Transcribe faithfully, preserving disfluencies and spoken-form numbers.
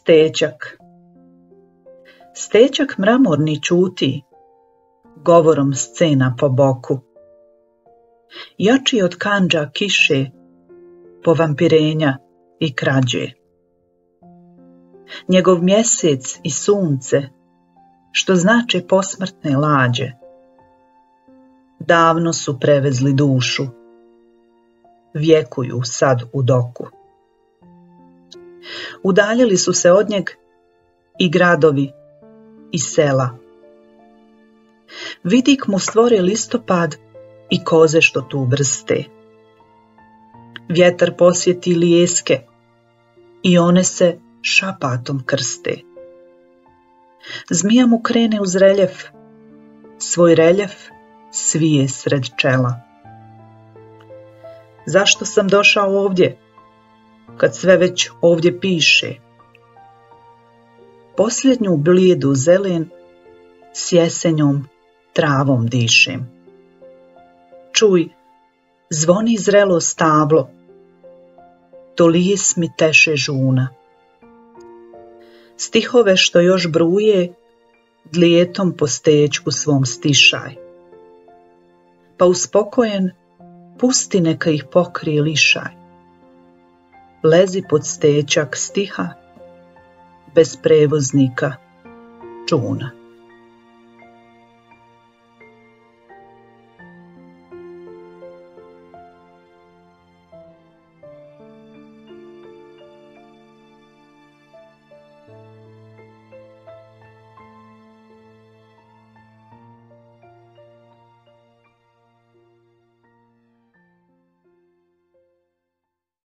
Stećak. Stećak mramorni čuti, govorom scena po boku. Jači od kandža kiše, povampirenja i krađe. Njegov mjesec i sunce, što znače posmrtne lađe, davno su prevezli dušu, vjekuju sad u doku. Udaljili su se od njeg i gradovi i sela. Vidik mu stvori listopad i koze što tu vrste. Vjetar posjeti lijeske i one se šapatom krste. Zmija mu krene uz reljef, svoj reljef svije sred čela. Zašto sam došao ovdje, kad sve već ovdje piše? Posljednju blijedu zelen s jesenjom travom dišem. Čuj, zvoni zrelo stablo, to lijes mi teše žuna. Stihove što još bruje, dlijetom po stećku svom stišaj. Pa uspokojen, pusti neka ih pokrije lišaj. Lezi pod stećak stiha, bez prevoznika čuna.